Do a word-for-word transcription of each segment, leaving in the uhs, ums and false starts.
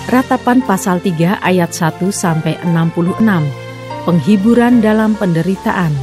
Ratapan pasal tiga ayat satu sampai enam puluh enam. Penghiburan dalam penderitaan.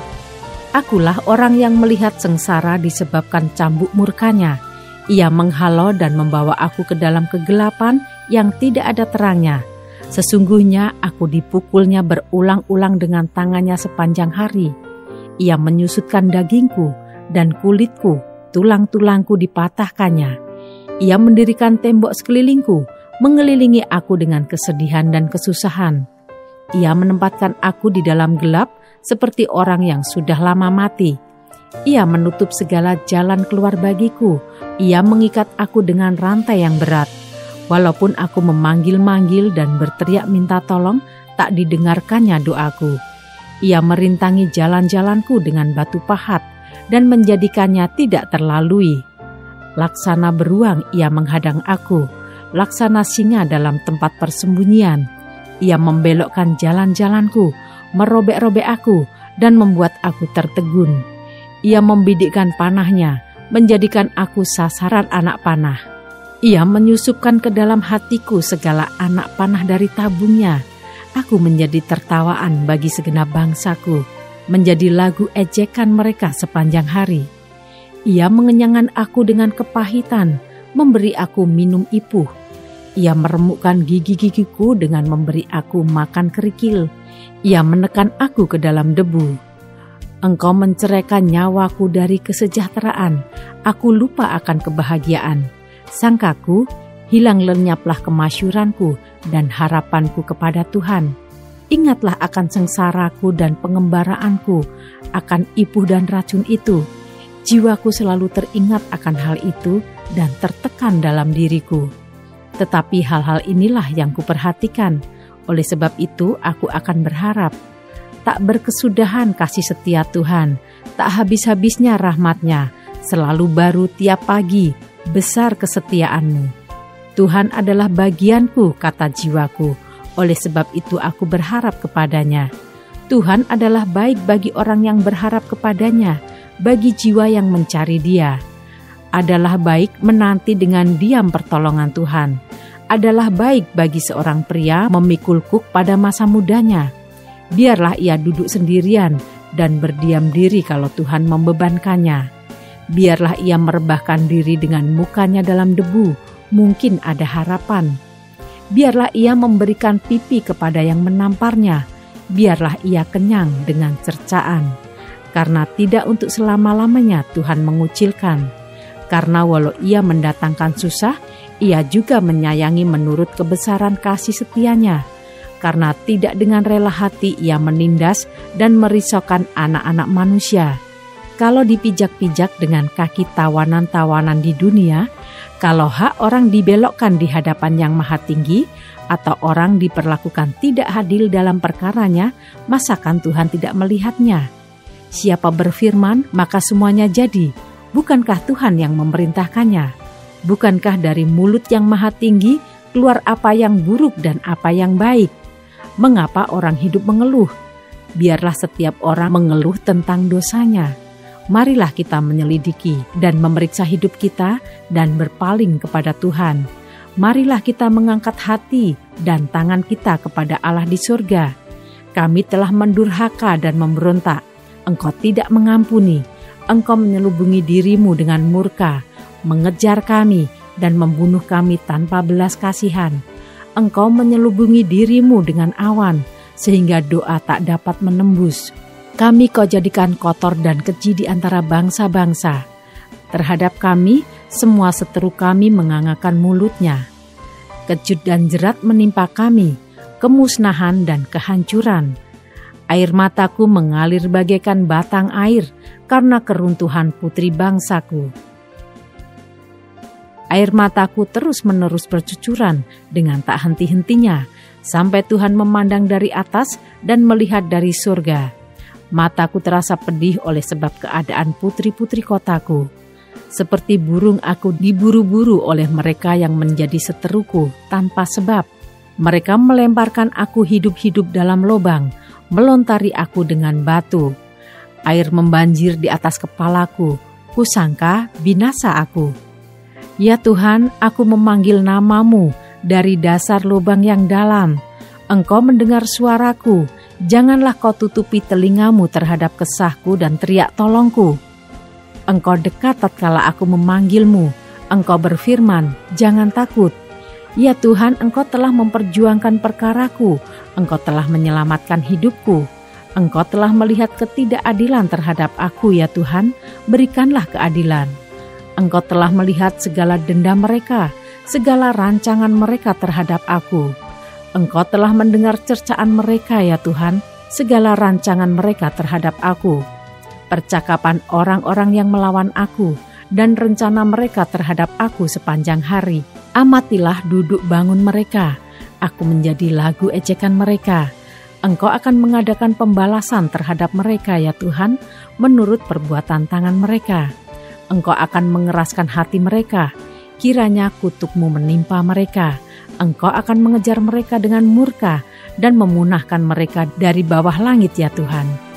Akulah orang yang melihat sengsara disebabkan cambuk murkanya. Ia menghalau dan membawa aku ke dalam kegelapan yang tidak ada terangnya. Sesungguhnya aku dipukulnya berulang-ulang dengan tangannya sepanjang hari. Ia menyusutkan dagingku dan kulitku, tulang-tulangku dipatahkannya. Ia mendirikan tembok sekelilingku, mengelilingi aku dengan kesedihan dan kesusahan. Ia menempatkan aku di dalam gelap seperti orang yang sudah lama mati. Ia menutup segala jalan keluar bagiku. Ia mengikat aku dengan rantai yang berat. Walaupun aku memanggil-manggil dan berteriak minta tolong, tak didengarkannya doaku. Ia merintangi jalan-jalanku dengan batu pahat dan menjadikannya tidak terlalui. Laksana beruang ia menghadang aku, laksana singa dalam tempat persembunyian. Ia membelokkan jalan-jalanku, merobek-robek aku, dan membuat aku tertegun. Ia membidikkan panahnya, menjadikan aku sasaran anak panah. Ia menyusupkan ke dalam hatiku segala anak panah dari tabungnya. Aku menjadi tertawaan bagi segenap bangsaku, menjadi lagu ejekan mereka sepanjang hari. Ia mengenyangkan aku dengan kepahitan, memberi aku minum ipuh. Ia meremukkan gigi-gigiku dengan memberi aku makan kerikil. Ia menekan aku ke dalam debu. Engkau menceraikan nyawaku dari kesejahteraan. Aku lupa akan kebahagiaan. Sangkaku, hilang lenyaplah kemasyuranku dan harapanku kepada Tuhan. Ingatlah akan sengsaraku dan pengembaraanku, akan ipuh dan racun itu. Jiwaku selalu teringat akan hal itu dan tertekan dalam diriku. Tetapi hal-hal inilah yang kuperhatikan. Oleh sebab itu aku akan berharap. Tak berkesudahan kasih setia Tuhan, tak habis-habisnya rahmat-Nya, selalu baru tiap pagi, besar kesetiaan-Mu. Tuhan adalah bagianku, kata jiwaku. Oleh sebab itu aku berharap kepada-Nya. Tuhan adalah baik bagi orang yang berharap kepada-Nya, bagi jiwa yang mencari Dia. Adalah baik menanti dengan diam pertolongan Tuhan. Adalah baik bagi seorang pria memikul kuk pada masa mudanya. Biarlah ia duduk sendirian dan berdiam diri kalau Tuhan membebankannya. Biarlah ia merebahkan diri dengan mukanya dalam debu, mungkin ada harapan. Biarlah ia memberikan pipi kepada yang menamparnya. Biarlah ia kenyang dengan cercaan. Karena tidak untuk selama-lamanya Tuhan mengucilkan. Karena walau ia mendatangkan susah, ia juga menyayangi menurut kebesaran kasih setianya. Karena tidak dengan rela hati ia menindas dan merisaukan anak-anak manusia. Kalau dipijak-pijak dengan kaki tawanan-tawanan di dunia, kalau hak orang dibelokkan di hadapan Yang Maha Tinggi, atau orang diperlakukan tidak adil dalam perkaranya, masakan Tuhan tidak melihatnya? Siapa berfirman, maka semuanya jadi. Bukankah Tuhan yang memerintahkannya? Bukankah dari mulut Yang Maha Tinggi keluar apa yang buruk dan apa yang baik? Mengapa orang hidup mengeluh? Biarlah setiap orang mengeluh tentang dosanya. Marilah kita menyelidiki dan memeriksa hidup kita dan berpaling kepada Tuhan. Marilah kita mengangkat hati dan tangan kita kepada Allah di surga. Kami telah mendurhaka dan memberontak. Engkau tidak mengampuni. Engkau menyelubungi dirimu dengan murka, mengejar kami dan membunuh kami tanpa belas kasihan. Engkau menyelubungi dirimu dengan awan, sehingga doa tak dapat menembus. Kami kau jadikan kotor dan keji di antara bangsa-bangsa. Terhadap kami, semua seteru kami mengangakkan mulutnya. Kejut dan jerat menimpa kami, kemusnahan dan kehancuran. Air mataku mengalir bagaikan batang air karena keruntuhan putri bangsaku. Air mataku terus-menerus bercucuran dengan tak henti-hentinya, sampai Tuhan memandang dari atas dan melihat dari surga. Mataku terasa pedih oleh sebab keadaan putri-putri kotaku. Seperti burung aku diburu-buru oleh mereka yang menjadi seteruku tanpa sebab. Mereka melemparkan aku hidup-hidup dalam lubang, melontari aku dengan batu. Air membanjir di atas kepalaku, kusangka binasa aku. Ya Tuhan, aku memanggil namamu dari dasar lubang yang dalam. Engkau mendengar suaraku, janganlah kau tutupi telingamu terhadap kesahku dan teriak tolongku. Engkau dekat tatkala aku memanggilmu, engkau berfirman, jangan takut. Ya Tuhan, engkau telah memperjuangkan perkaraku, engkau telah menyelamatkan hidupku. Engkau telah melihat ketidakadilan terhadap aku, ya Tuhan, berikanlah keadilan. Engkau telah melihat segala dendam mereka, segala rancangan mereka terhadap aku. Engkau telah mendengar cercaan mereka, ya Tuhan, segala rancangan mereka terhadap aku. Percakapan orang-orang yang melawan aku, dan rencana mereka terhadap aku sepanjang hari. Amatilah duduk bangun mereka, aku menjadi lagu ejekan mereka. Engkau akan mengadakan pembalasan terhadap mereka, ya Tuhan, menurut perbuatan tangan mereka. Engkau akan mengeraskan hati mereka, kiranya kutuk-Mu menimpa mereka. Engkau akan mengejar mereka dengan murka dan memunahkan mereka dari bawah langit, ya Tuhan.